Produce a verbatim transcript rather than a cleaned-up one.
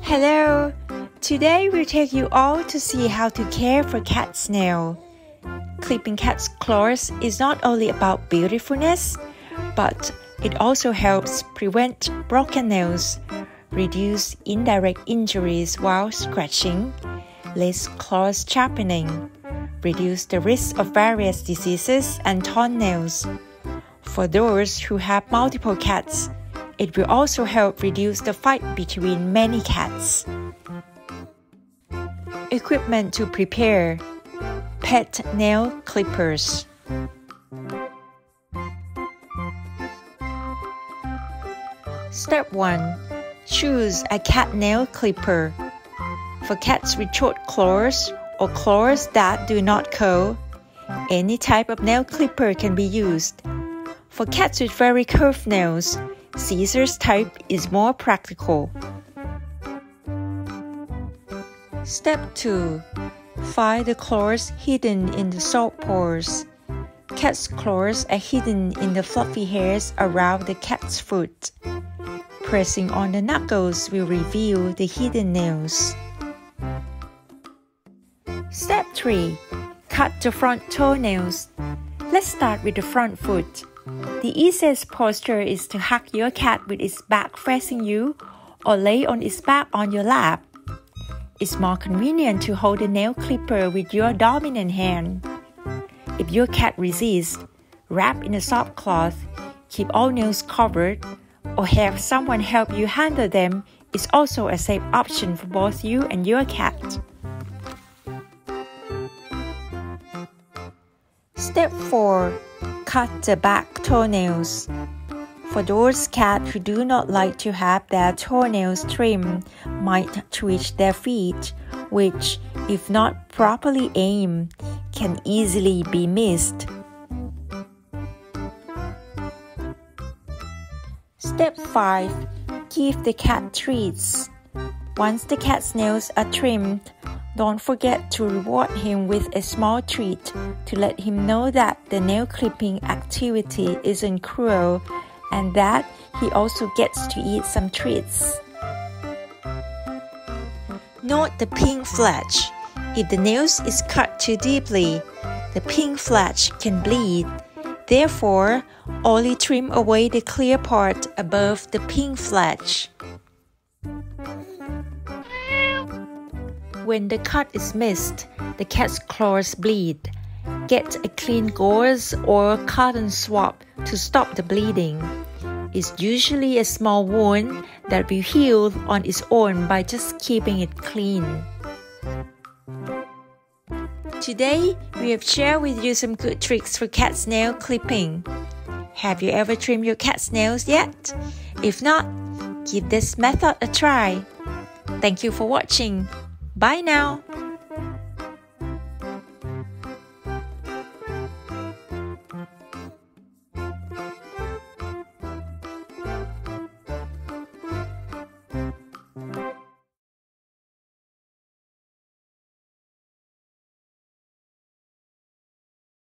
Hello! Today we'll take you all to see how to care for cat's nail. Clipping cat's claws is not only about beautifulness, but it also helps prevent broken nails, reduce indirect injuries while scratching, less claw sharpening, reduce the risk of various diseases and torn nails. For those who have multiple cats, it will also help reduce the fight between many cats. Equipment to prepare: pet nail clippers. Step one. Choose a cat nail clipper. For cats with short claws or claws that do not curl, any type of nail clipper can be used. For cats with very curved nails, scissors type is more practical. Step two. Find the claws hidden in the soft paws. Cat's claws are hidden in the fluffy hairs around the cat's foot. Pressing on the knuckles will reveal the hidden nails. Step three. Cut the front toenails. Let's start with the front foot. The easiest posture is to hug your cat with its back facing you or lay on its back on your lap. It's more convenient to hold the nail clipper with your dominant hand. If your cat resists, wrap in a soft cloth, keep all nails covered, or have someone help you handle them is also a safe option for both you and your cat. Step four. Cut the back toenails. For those cats who do not like to have their toenails trimmed, might twitch their feet, which, if not properly aimed, can easily be missed. Step five. Give the cat treats. Once the cat's nails are trimmed, don't forget to reward him with a small treat to let him know that the nail clipping activity isn't cruel and that he also gets to eat some treats. Note the pink fletch. If the nails is cut too deeply, the pink fletch can bleed. Therefore, only trim away the clear part above the pink fletch. When the cut is missed, the cat's claws bleed. Get a clean gauze or cotton swab to stop the bleeding. It's usually a small wound that will heal on its own by just keeping it clean. Today, we have shared with you some good tricks for cat's nail clipping. Have you ever trimmed your cat's nails yet? If not, give this method a try. Thank you for watching. Bye now!